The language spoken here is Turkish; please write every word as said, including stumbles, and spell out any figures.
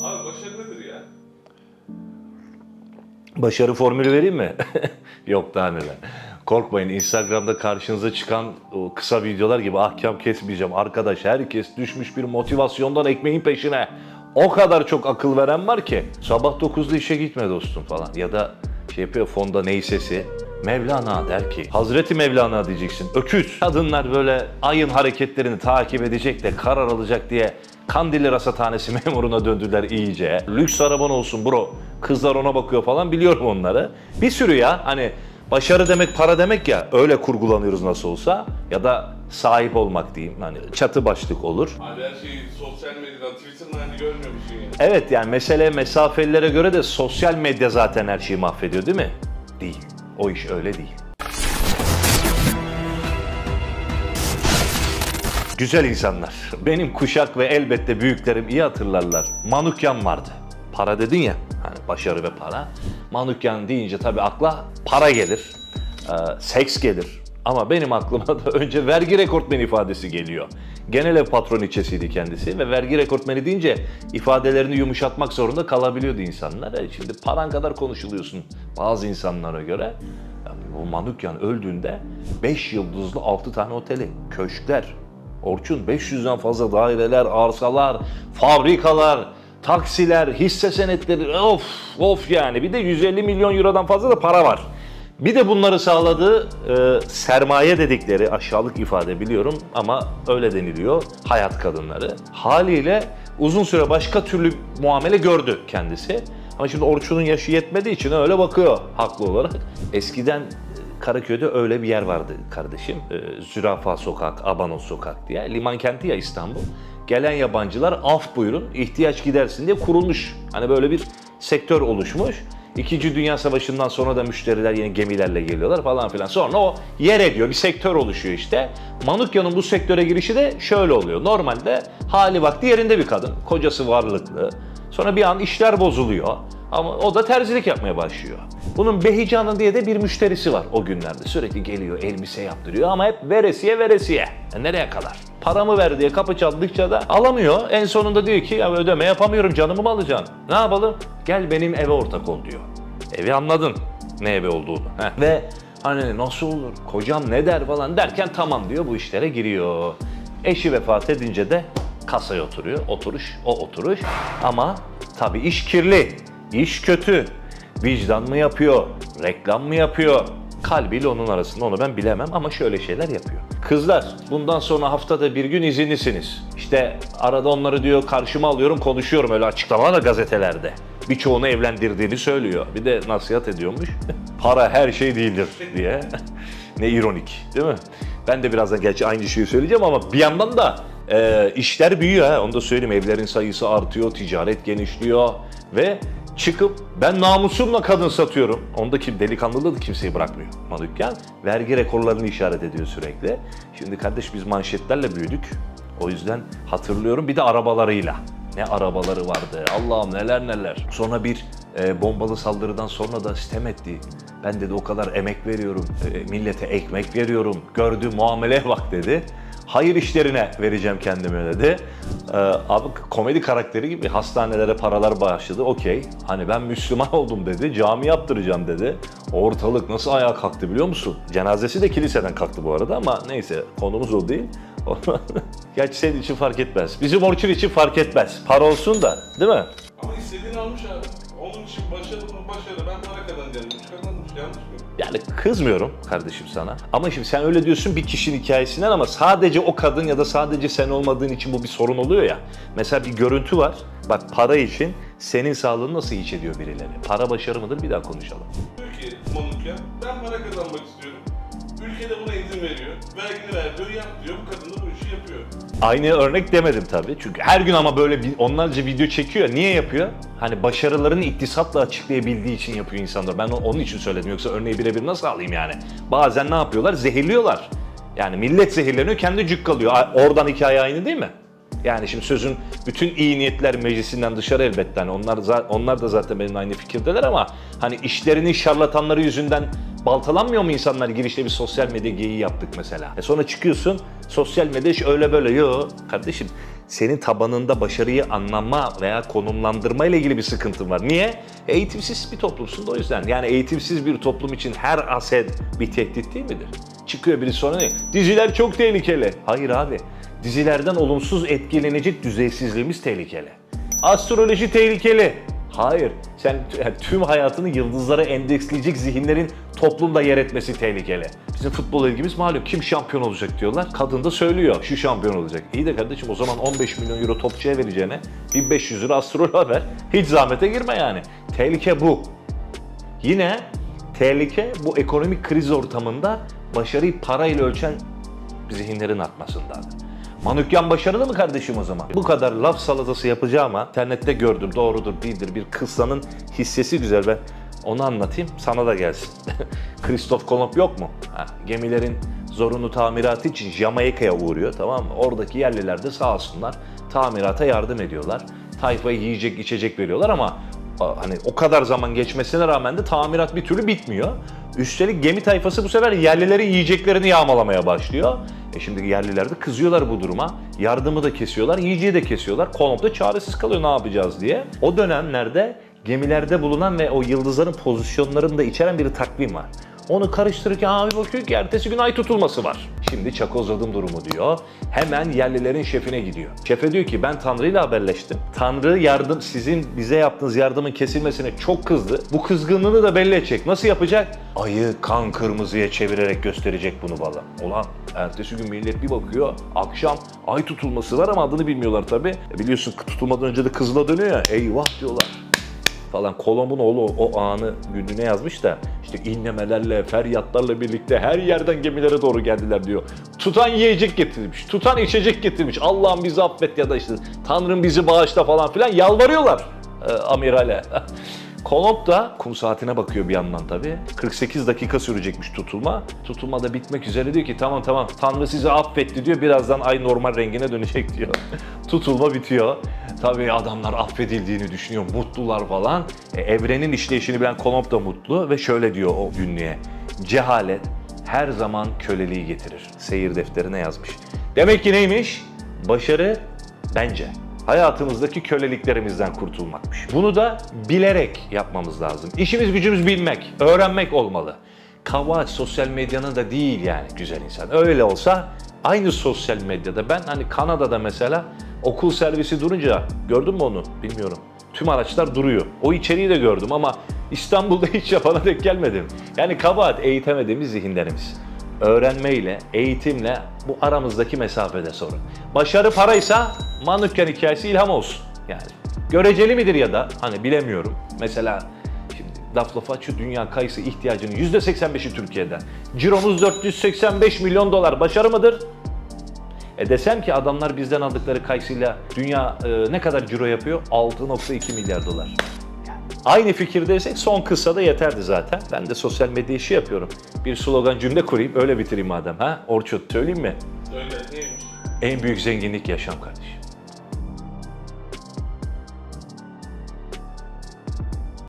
Abi başarı nedir ya? Başarı formülü vereyim mi? Yok daha neler. Korkmayın, Instagram'da karşınıza çıkan o kısa videolar gibi ahkam kesmeyeceğim. Arkadaş, herkes düşmüş bir motivasyondan ekmeğin peşine. O kadar çok akıl veren var ki. Sabah dokuzda işe gitme dostum falan. Ya da şey yapıyor fonda ney sesi. Mevlana der ki, Hazreti Mevlana diyeceksin, öküz. Kadınlar böyle ayın hareketlerini takip edecek de karar alacak diye Kandilli Rasathanesi memuruna döndüler iyice. Lüks araban olsun bro, kızlar ona bakıyor falan, biliyorum onları. Bir sürü ya, hani başarı demek para demek ya, öyle kurgulanıyoruz nasıl olsa. Ya da sahip olmak diyeyim, hani çatı başlık olur. Abi her şeyi sosyal medyadan, Twitter'dan hani görmüyor musun yani? Evet, yani mesele mesafelilere göre de sosyal medya zaten her şeyi mahvediyor değil mi? Değil. O iş öyle değil. Güzel insanlar. Benim kuşak ve elbette büyüklerim iyi hatırlarlar. Manukyan vardı. Para dedin ya, hani başarı ve para. Manukyan deyince tabii akla para gelir, e, seks gelir. Ama benim aklıma da önce vergi rekortmeni ifadesi geliyor. Genel ev patroniçesiydi kendisi ve vergi rekortmeni deyince ifadelerini yumuşatmak zorunda kalabiliyordu insanlar. E şimdi paran kadar konuşuluyorsun bazı insanlara göre. Yani bu Manukyan öldüğünde beş yıldızlı altı tane oteli, köşkler, Orçun beş yüzden fazla daireler, arsalar, fabrikalar, taksiler, hisse senetleri, of of yani. Bir de yüz elli milyon eurodan fazla da para var. Bir de bunları sağladığı e, sermaye dedikleri aşağılık ifade biliyorum ama öyle deniliyor, hayat kadınları. Haliyle uzun süre başka türlü muamele gördü kendisi. Ama şimdi Orçun'un yaşı yetmediği için öyle bakıyor haklı olarak. Eskiden Karaköy'de öyle bir yer vardı kardeşim. E, Zürafa Sokak, Abanos Sokak diye. Liman kenti ya İstanbul. Gelen yabancılar af buyurun, ihtiyaç gidersin diye kurulmuş. Hani böyle bir sektör oluşmuş. İkinci Dünya Savaşı'ndan sonra da müşteriler yine gemilerle geliyorlar falan filan. Sonra o yer ediyor, bir sektör oluşuyor işte. Manukya'nın bu sektöre girişi de şöyle oluyor. Normalde hali vakti yerinde bir kadın, kocası varlıklı. Sonra bir an işler bozuluyor ama o da terzilik yapmaya başlıyor. Bunun Behican'ın diye de bir müşterisi var o günlerde. Sürekli geliyor, elbise yaptırıyor ama hep veresiye veresiye. E nereye kadar? Paramı ver diye kapı çaldıkça da alamıyor. En sonunda diyor ki ya ödeme yapamıyorum, canımı mı alacaksın? Ne yapalım? Gel benim eve ortak ol diyor. Evi anladın ne evi olduğunu. Heh. Ve hani nasıl olur, kocam ne der falan derken tamam diyor, bu işlere giriyor. Eşi vefat edince de kasaya oturuyor. Oturuş o oturuş ama tabii iş kirli, iş kötü. Vicdan mı yapıyor, reklam mı yapıyor? Kalbiyle onun arasında onu ben bilemem ama şöyle şeyler yapıyor. Kızlar, bundan sonra haftada bir gün izinlisiniz. İşte arada onları diyor karşıma alıyorum, konuşuyorum öyle açıklamalarla gazetelerde. Birçoğunu evlendirdiğini söylüyor. Bir de nasihat ediyormuş. Para her şey değildir diye. Ne ironik değil mi? Ben de birazdan gerçi aynı şeyi söyleyeceğim ama bir yandan da e, işler büyüyor ha. Onu da söyleyeyim, evlerin sayısı artıyor, ticaret genişliyor ve çıkıp ben namusumla kadın satıyorum. Ondaki delikanlılığı da kimseyi bırakmıyor Manukyan. Vergi rekorlarını işaret ediyor sürekli. Şimdi kardeş biz manşetlerle büyüdük. O yüzden hatırlıyorum, bir de arabalarıyla. Ne arabaları vardı, Allah'ım neler neler. Sonra bir e, bombalı saldırıdan sonra da sitem etti. Ben dedi o kadar emek veriyorum, e, millete ekmek veriyorum, gördüğü muameleye bak dedi. Hayır işlerine vereceğim kendimi dedi. Ee, abi komedi karakteri gibi hastanelere paralar bağışladı. Okey. Hani ben Müslüman oldum dedi. Cami yaptıracağım dedi. Ortalık nasıl ayağa kalktı biliyor musun? Cenazesi de kiliseden kalktı bu arada ama neyse konumuz o değil. Gerçi senin için fark etmez. Bizim Orçun için fark etmez. Para olsun da değil mi? Ama istediğini almış abi. Onun için başarılı mı başarılı. Ben para kazanacağım. Üç kazanmış. Yanlış mı? Yani kızmıyorum kardeşim sana. Ama şimdi sen öyle diyorsun bir kişinin hikayesinden ama sadece o kadın ya da sadece sen olmadığın için bu bir sorun oluyor ya. Mesela bir görüntü var. Bak para için senin sağlığını nasıl hiç ediyor birileri? Para başarı mıdır? Bir daha konuşalım. Diyor ki Manukyan, ben para kazanmak istiyorum. Ülkede buna izin veriyor. Vergini ver diyor, yap diyor. Bu kadın da bu işi yapıyor. Aynı örnek demedim tabii. Çünkü her gün ama böyle onlarca video çekiyor. Niye yapıyor? Hani başarılarını iktisatla açıklayabildiği için yapıyor insanlar. Ben onun için söyledim. Yoksa örneği birebir nasıl alayım yani? Bazen ne yapıyorlar? Zehirliyorlar. Yani millet zehirleniyor, kendi cük kalıyor. Oradan hikaye aynı değil mi? Yani şimdi sözün bütün iyi niyetler meclisinden dışarı elbette. Hani onlar, onlar da zaten benimle aynı fikirdeler ama hani işlerinin şarlatanları yüzünden baltalanmıyor mu insanlar? Girişte bir sosyal medya geyiği yaptık mesela. E sonra çıkıyorsun sosyal medya öyle böyle. Yo kardeşim senin tabanında başarıyı anlama veya konumlandırma ile ilgili bir sıkıntın var. Niye? Eğitimsiz bir toplumsun da o yüzden. Yani eğitimsiz bir toplum için her aset bir tehdit değil midir? Çıkıyor biri sonra ne? Diziler çok tehlikeli. Hayır abi. Dizilerden olumsuz etkilenecek düzeysizliğimiz tehlikeli. Astroloji tehlikeli. Hayır. Sen yani tüm hayatını yıldızlara endeksleyecek zihinlerin toplumda yer etmesi tehlikeli. Bizim futbol ilgimiz malum. Kim şampiyon olacak diyorlar. Kadın da söylüyor. Şu şampiyon olacak. İyi de kardeşim o zaman on beş milyon euro topçuya vereceğine bin beş yüz lira astroloğa ver. Hiç zahmete girme yani. Tehlike bu. Yine tehlike bu ekonomik kriz ortamında başarıyı parayla ölçen zihinlerin artmasından. Manukyan başarılı mı kardeşim o zaman? Bu kadar laf salatası yapacağıma internette gördüm, doğrudur değildir, bir kıssanın hissesi güzel, ben onu anlatayım sana da gelsin. Christoph Kolomb yok mu? Ha, gemilerin zorunlu tamiratı için Jamaika'ya uğruyor, tamam mı? Oradaki yerliler de sağ olsunlar tamirata yardım ediyorlar. Tayfaya yiyecek içecek veriyorlar ama hani o kadar zaman geçmesine rağmen de tamirat bir türlü bitmiyor. Üstelik gemi tayfası bu sefer yerlilerin yiyeceklerini yağmalamaya başlıyor. E şimdi yerliler de kızıyorlar bu duruma. Yardımı da kesiyorlar, yiyeceği de kesiyorlar. Kolomb da çaresiz kalıyor ne yapacağız diye. O dönemlerde gemilerde bulunan ve o yıldızların pozisyonlarını da içeren bir takvim var. Onu karıştırırken abi bakıyor ki ertesi gün ay tutulması var. Şimdi çakozladım durumu diyor. Hemen yerlilerin şefine gidiyor. Şefe diyor ki ben Tanrı ile haberleştim. Tanrı yardım sizin bize yaptığınız yardımın kesilmesine çok kızdı. Bu kızgınlığını da belli edecek. Nasıl yapacak? Ayı kan kırmızıya çevirerek gösterecek bunu bana. Ulan ertesi gün millet bir bakıyor. Akşam ay tutulması var ama adını bilmiyorlar tabii. E biliyorsun tutulmadan önce de kızıla dönüyor ya. Eyvah diyorlar. Falan. Kolomb'un oğlu o anı günlüğüne yazmış da işte inlemelerle, feryatlarla birlikte her yerden gemilere doğru geldiler diyor. Tutan yiyecek getirmiş, tutan içecek getirmiş. Allah'ım bizi affet ya da işte Tanrım bizi bağışla falan filan yalvarıyorlar e, amirale. Kolomb da kum saatine bakıyor bir yandan tabii. kırk sekiz dakika sürecekmiş tutulma. Tutulma da bitmek üzere diyor ki tamam tamam Tanrı sizi affetti diyor. Birazdan ay normal rengine dönecek diyor. Tutulma bitiyor. Tabii adamlar affedildiğini düşünüyor. Mutlular falan. E, evrenin işleyişini bilen Kolomb da mutlu ve şöyle diyor o günlüğe. Cehalet her zaman köleliği getirir. Seyir defterine yazmış. Demek ki neymiş? Başarı bence hayatımızdaki köleliklerimizden kurtulmakmış. Bunu da bilerek yapmamız lazım. İşimiz gücümüz bilmek, öğrenmek olmalı. Kabahat sosyal medyanın da değil yani güzel insan. Öyle olsa aynı sosyal medyada ben hani Kanada'da mesela okul servisi durunca gördün mü onu bilmiyorum. Tüm araçlar duruyor. O içeriği de gördüm ama İstanbul'da hiç yapana denk gelmedim. Yani kabahat eğitemediğimiz zihinlerimiz. Öğrenmeyle, eğitimle bu aramızdaki mesafede sorun. Başarı paraysa Manukyan hikayesi ilham olsun. Yani göreceli midir ya da hani bilemiyorum. Mesela şimdi laf lafa şu dünya kayısı ihtiyacının yüzde seksen beşi Türkiye'den. Ciromuz dört yüz seksen beş milyon dolar. Başarı mıdır? E desem ki adamlar bizden aldıkları kayısıyla dünya e, ne kadar ciro yapıyor? altı nokta iki milyar dolar. Aynı fikirdeysek son kısa da yeterdi zaten. Ben de sosyal medya işi yapıyorum. Bir slogan cümle kurayım öyle bitireyim madem. Ha? Orçun söyleyeyim mi? Öyle neymiş? En büyük zenginlik yaşam kardeşim.